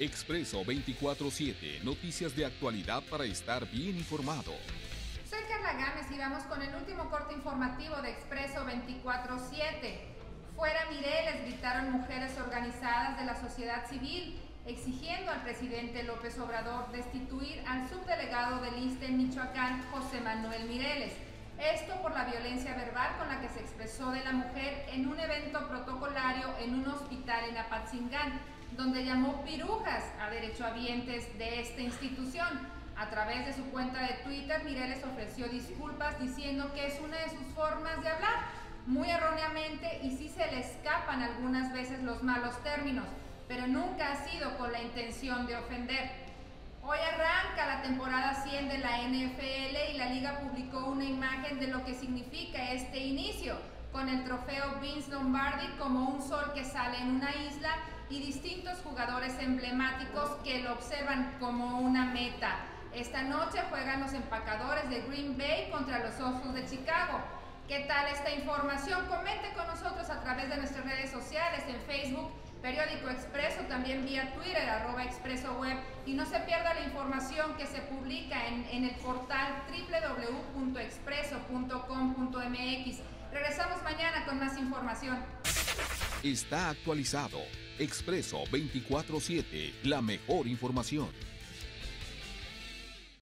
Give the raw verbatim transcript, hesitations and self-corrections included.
Expreso veinticuatro siete, noticias de actualidad para estar bien informado. Soy Carla Gámez y vamos con el último corte informativo de Expreso veinticuatro siete. Fuera Mireles, gritaron mujeres organizadas de la sociedad civil, exigiendo al presidente López Obrador destituir al subdelegado del I S S S T E en Michoacán, José Manuel Mireles. Esto por la violencia verbal con la que se expresó de la mujer en un evento protocolario en un hospital en Apatzingán, donde llamó pirujas a derechohabientes de esta institución. A través de su cuenta de Twitter, Mireles ofreció disculpas diciendo que es una de sus formas de hablar, muy erróneamente, y sí se le escapan algunas veces los malos términos, pero nunca ha sido con la intención de ofender. Hoy arranca la temporada cien de la N F L y la liga publicó una imagen de lo que significa este inicio, con el trofeo Vince Lombardi como un sol que sale en una isla y distintos jugadores emblemáticos que lo observan como una meta. Esta noche juegan los empacadores de Green Bay contra los Osos de Chicago. ¿Qué tal esta información? Comente con nosotros a través de nuestras redes sociales, en Facebook, Periódico Expreso, también vía Twitter, arroba Expreso Web, y no se pierda la información que se publica en, en el portal doble u doble u doble u punto expreso punto com punto m x. Regresamos mañana con más información. Está actualizado. Expreso veinticuatro siete, la mejor información.